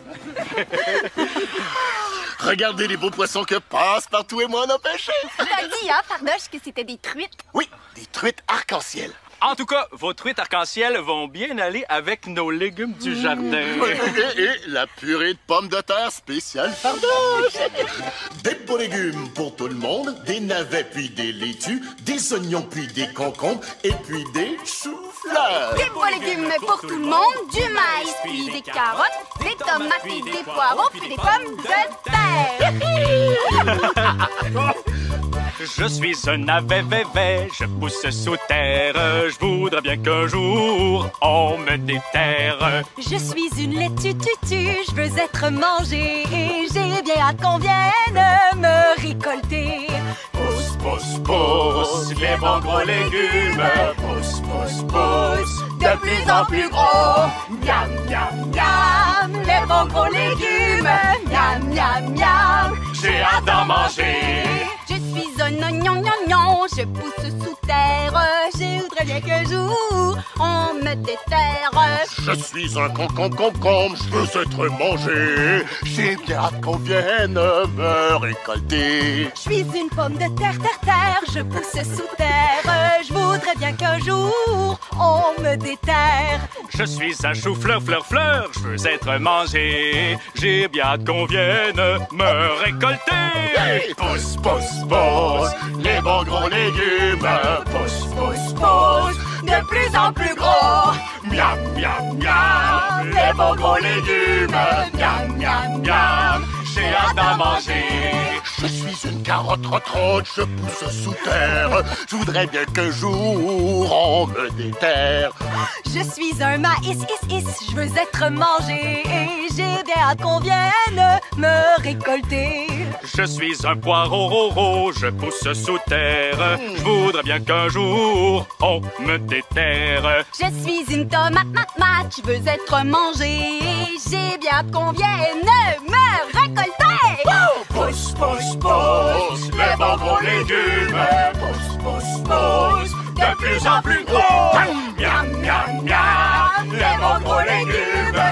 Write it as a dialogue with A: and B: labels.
A: Regardez les beaux poissons que Passe-Partout et moi on a pêchés.
B: T'as dit, hein, Fardoche, que c'était des truites?
A: Oui, des truites arc-en-ciel.
C: En tout cas, vos truites arc-en-ciel vont bien aller avec nos légumes du jardin.
A: Et la purée de pommes de terre spéciale Fardoche. Des beaux légumes pour tout le monde, des navets puis des laitues, des oignons puis des concombres et puis des choux-fleurs.
B: Des beaux légumes pour tout le monde, du maïs puis des carottes, des tomates puis des poireaux puis des pommes de terre.
C: Je suis un navet-vévet, je pousse sous terre. Je voudrais bien qu'un jour on me déterre.
D: Je suis une laitue tutu, je veux être mangée et j'ai bien hâte qu'on vienne me récolter.
C: Pousse, pousse, pousse, les bons gros légumes. Pousse, pousse, pousse, de plus en plus gros.
D: Miam, miam, miam, les bons gros légumes. Miam, miam, miam,
C: J'ai hâte d'en manger.
B: Je suis un oignon, je pousse sous terre. Je voudrais bien qu'un jour on me déterre.
A: Je suis un concombre, je veux être mangé. J'ai bien hâte qu'on vienne me récolter.
D: Je suis une pomme de terre, terre, je pousse sous terre. Je voudrais bien qu'un jour on me déterre.
C: Je suis un chou-fleur, fleur, je veux être mangé. J'ai bien hâte qu'on vienne me récolter. Pousse, pousse, pousse, les bons gros légumes. Pousse, pousse, pousse, de plus en plus gros. Miam, miam, miam, les bons gros légumes. Miam, miam, miam, j'ai hâte d'en manger.
A: Je suis une carotte rotte, je pousse sous terre. Je voudrais bien qu'un jour on me déterre.
D: Je suis un maïs, je veux être mangé et j'ai bien hâte qu'on vienne me récolter.
C: Je suis un poireau, roro, je pousse sous terre. Je voudrais bien qu'un jour on me déterre.
B: Je suis une tomate, je veux être mangée. J'ai bien hâte qu'on vienne me récolter.
C: Pousse, pousse, pousse, les bons gros légumes. Pousse, pousse, pousse, de plus en plus gros. Miam, miam, miam, les bons gros légumes.